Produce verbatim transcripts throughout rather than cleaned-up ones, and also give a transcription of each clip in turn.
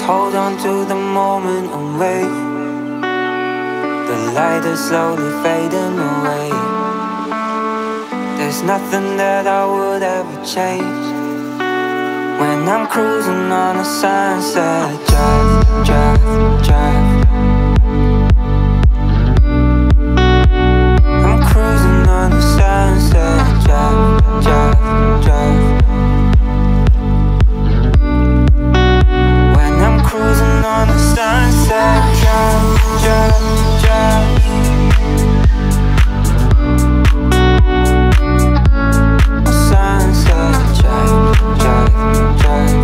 hold on to the moment and wait. The light is slowly fading away. There's nothing that I would ever change. When I'm cruising on a sunset drive, drive, drive. I'm cruising on a sunset drive, drive, drive. When I'm cruising on a sunset drive, drive, drive. Sunset drive, drive, drive.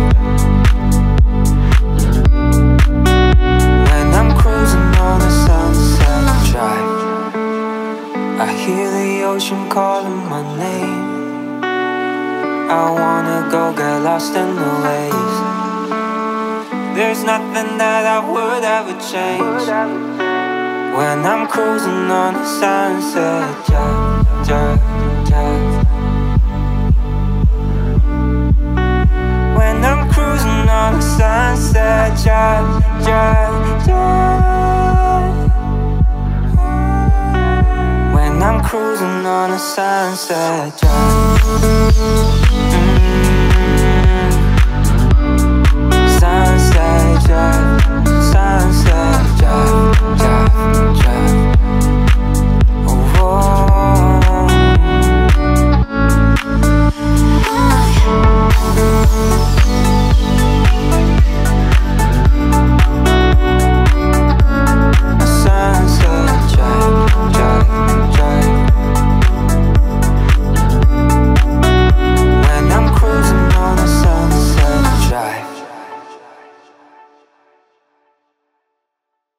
When I'm cruising on a sunset drive, I hear the ocean calling my name. I wanna go get lost in the waves. There's nothing that I would ever change. When I'm cruising on a sunset drive, drive, drive. When I'm cruising on a sunset drive, drive, drive. When I'm cruising on a sunset drive.